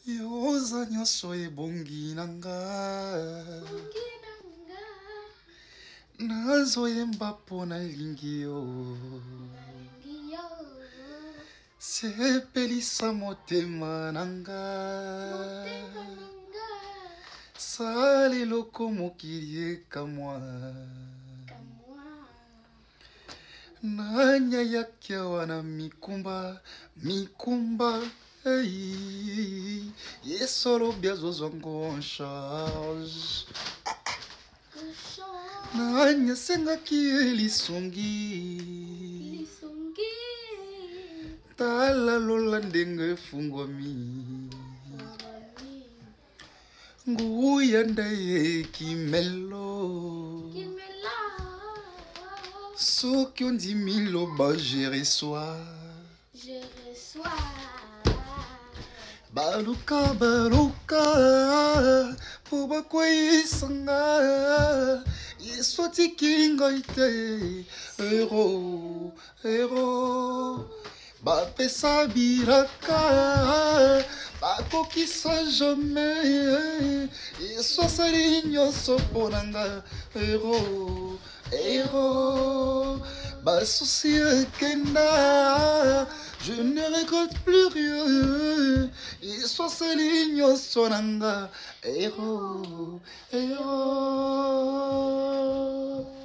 yoza nyonso ebongi na nga nazoyemba mpo nalingi yo sepelisa motema na nga sala eloko mokili ekamwa nanya yaki awa na mikumba hey, yesolobi azozwango en charge nanya sengaki lisungi tala lola ndenge efungwami nguya ndaye kimelo soki ondimi loba je reçois baluka po bakweyisanga yesu atikili ngai te ero bapesa bilaka bakokisa jamais yesu asali nyonso mpo na nga ero basusi ekenda je ne regrette plus rien yesu asali nyonso na nga ero